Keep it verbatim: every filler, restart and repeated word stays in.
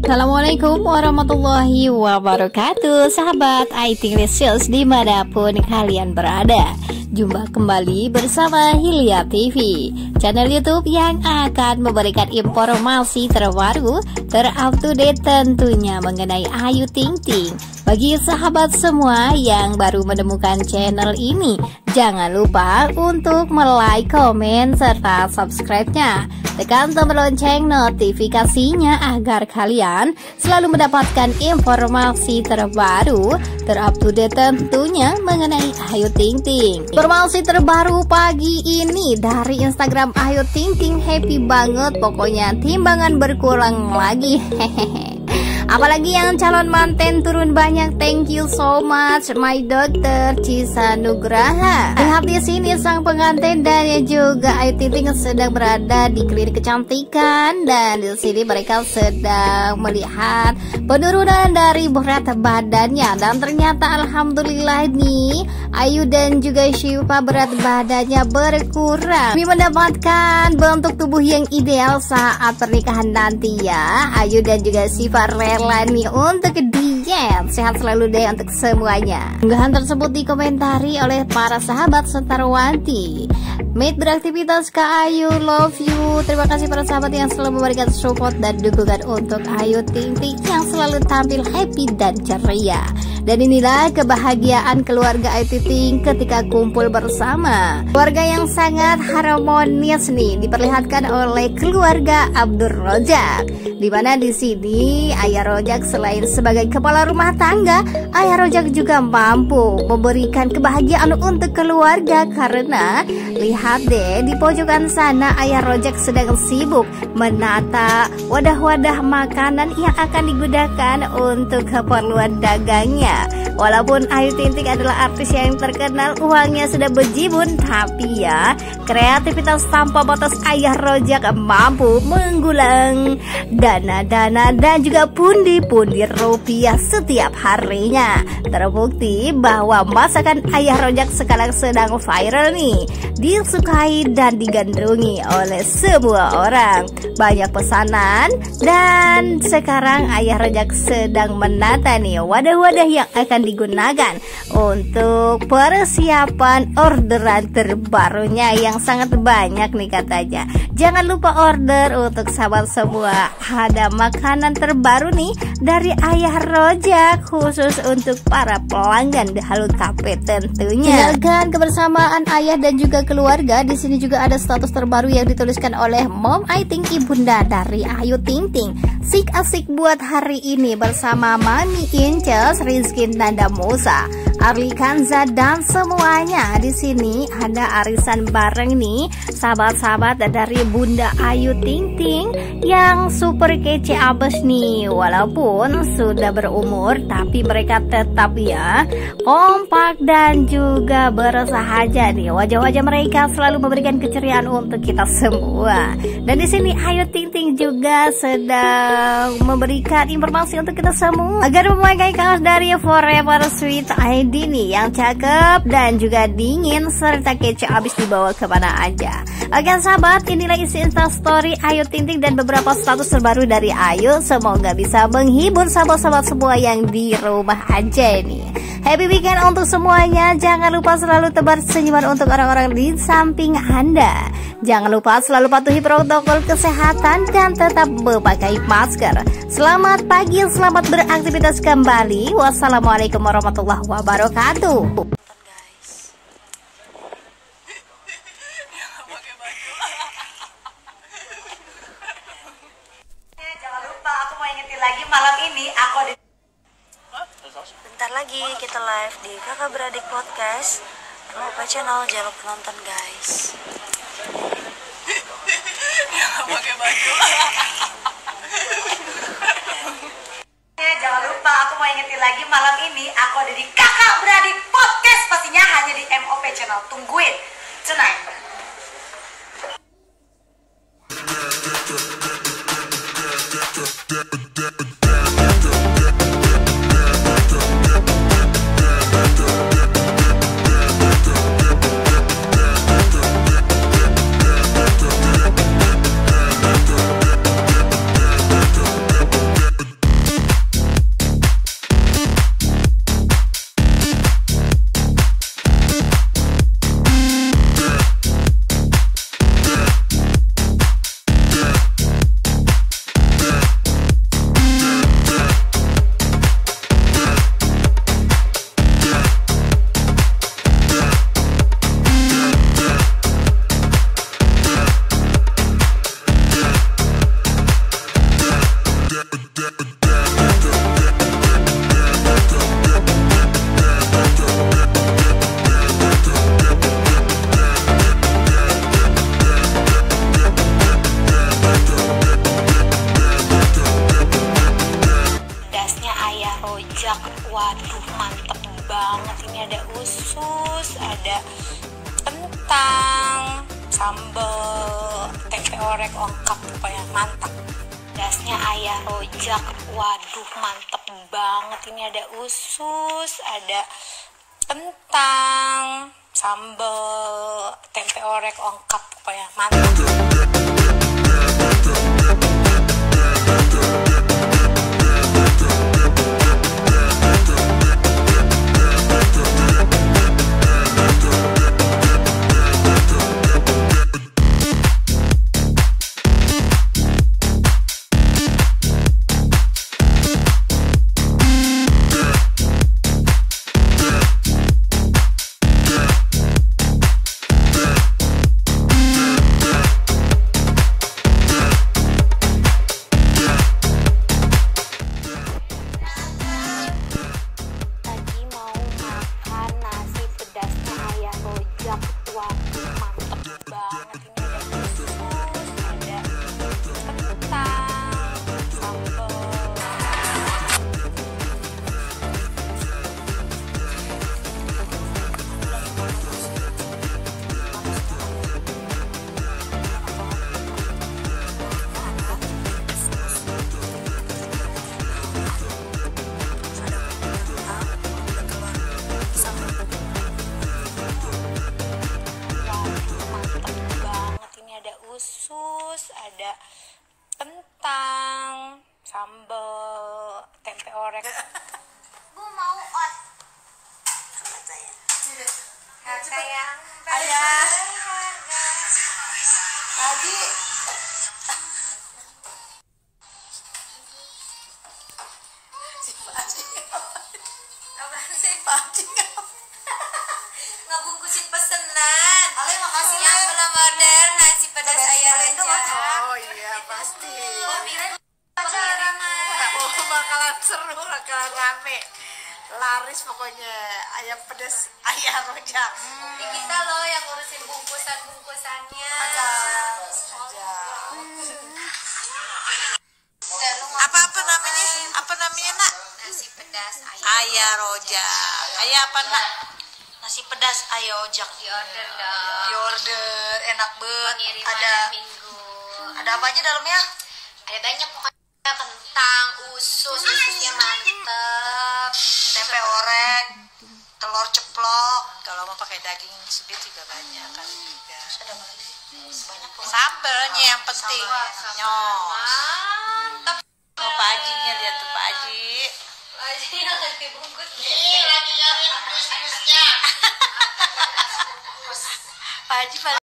Assalamualaikum warahmatullahi wabarakatuh, sahabat I T Licious dimanapun kalian berada. Jumpa kembali bersama Hilya T V, channel YouTube yang akan memberikan informasi terbaru, terupdate tentunya mengenai Ayu Ting Ting. Bagi sahabat semua yang baru menemukan channel ini, jangan lupa untuk like, komen, serta subscribe-nya. Tekan tombol lonceng notifikasinya agar kalian selalu mendapatkan informasi terbaru, terupdate tentunya mengenai Ayu Ting Ting. Informasi terbaru pagi ini dari Instagram Ayu Ting Ting, happy banget pokoknya, timbangan berkurang lagi. Hehehe. Apalagi yang calon manten turun banyak. Thank you so much my dokter Cisa Nugraha. Lihat di sini sang pengantin dan juga Ayu Ting Ting sedang berada di klinik kecantikan, dan di sini mereka sedang melihat penurunan dari berat badannya, dan ternyata alhamdulillah nih Ayu dan juga Syifa berat badannya berkurang demi mendapatkan bentuk tubuh yang ideal saat pernikahan nanti ya. Ayu dan juga Syifa rela nih untuk diet. Sehat selalu deh untuk semuanya. Unggahan tersebut dikomentari oleh para sahabat Setarwanti. Mate beraktivitas Kak Ayu, love you. Terima kasih para sahabat yang selalu memberikan support dan dukungan untuk Ayu Ting Ting yang selalu tampil happy dan ceria. Dan inilah kebahagiaan keluarga Ayu Ting Ting ketika kumpul bersama. Keluarga yang sangat harmonis nih diperlihatkan oleh keluarga Abdur Rojak, di mana di sini Ayah Rojak selain sebagai kepala rumah tangga, Ayah Rojak juga mampu memberikan kebahagiaan untuk keluarga. Karena lihat deh, di pojokan sana Ayah Rojak sedang sibuk menata wadah-wadah makanan yang akan digunakan untuk keperluan dagangnya. Walaupun Ayu Ting Ting adalah artis yang terkenal, uangnya sudah bejibun, tapi ya kreativitas tanpa batas Ayah Rojak mampu menggulang dana-dana dan juga pundi-pundi rupiah setiap harinya. Terbukti bahwa masakan Ayah Rojak sekarang sedang viral nih, disukai dan digandrungi oleh semua orang. Banyak pesanan, dan sekarang Ayah Rojak sedang menata nih wadah-wadah yang akan digunakan untuk persiapan orderan terbarunya yang sangat banyak nih katanya. Jangan lupa order untuk sahabat semua, ada makanan terbaru nih dari Ayah Rojak khusus untuk para pelanggan di Halo Cafe tentunya. Tinggalkan kebersamaan ayah dan juga keluarga. Di sini juga ada status terbaru yang dituliskan oleh Mom I Think, ibunda dari Ayu Ting Ting. Sik asik buat hari ini bersama Mami Inces, Rizky Nanda Musa, Arli Kanza dan semuanya. Di sini ada arisan bareng nih sahabat-sahabat dari Bunda Ayu Ting Ting yang super kece abis nih. Walaupun sudah berumur, tapi mereka tetap ya kompak dan juga bersahaja nih. Wajah-wajah mereka selalu memberikan keceriaan untuk kita semua. Dan di sini Ayu Ting Ting juga sedang memberikan informasi untuk kita semua agar memakai kaos dari Forever Sweet I D nih yang cakep dan juga dingin serta kece abis dibawa kemana aja. Oke sahabat, inilah isi Instastory Ayu Ting Ting dan beberapa status terbaru dari Ayu. Semoga bisa menghibur sahabat-sahabat semua yang di rumah aja nih. Happy weekend untuk semuanya. Jangan lupa selalu tebar senyuman untuk orang-orang di samping Anda. Jangan lupa selalu patuhi protokol kesehatan dan tetap memakai masker. Selamat pagi, selamat beraktivitas kembali. Wassalamualaikum warahmatullahi wabarakatuh. Jangan lupa, aku mau ingetin lagi, malam ini aku ada. Bentar lagi kita live di Kakak Beradik Podcast. Mau apa channel, jangan lupa nonton guys. Pakai baju. Jangan lupa, aku mau ingetin lagi, malam ini aku ada di Kakak Beradik Podcast, pastinya hanya di M O P channel. Tungguin tonight. sambal tempe orek lengkap, pokoknya mantap. Pedasnya ayah rojak, waduh mantep banget. Ini ada usus, ada kentang, sambal tempe orek lengkap, pokoknya mantap. Usus, ada kentang, sambal tempe orek. Gue mau ot. Sama saya. Harga yang Ayah. Tadi si Paji. Apa sih? Paji Ngebungkusin pesenan. Ale, makasih yang ya. belum order nasi pedas ayam kalian tuh aja. oh iya pasti. Oh, kirain pacaran. Oh, bakalan seru, bakalan rame, laris pokoknya ayam pedas ayam rojak. Hmm. Ini kita loh yang ngurusin bungkusan-bungkusannya. Aja, aja. Apa apa namanya? Apa namanya nak? Nasi pedas ayam. Ayam rojak. Ayam apa nak? Nasi pedas ayam ojak. Di order dong. Di order, enak banget. Pengiriman Ada minggu. ada apa aja dalamnya? Ada banyak pokoknya, kentang, usus, ususnya mantep, Tempe orek, telur ceplok. Kalau mau pakai daging sedikit juga banyak kan juga. ada apa lagi? Banyak kok. Sambelnya yang penting. Nyos. Mantap. Oh, Pak Hajinya lihat tuh Pak Haji. Lagi yang lagi bungkus. Nih lagi nyari dus-dusnya. Pak Haji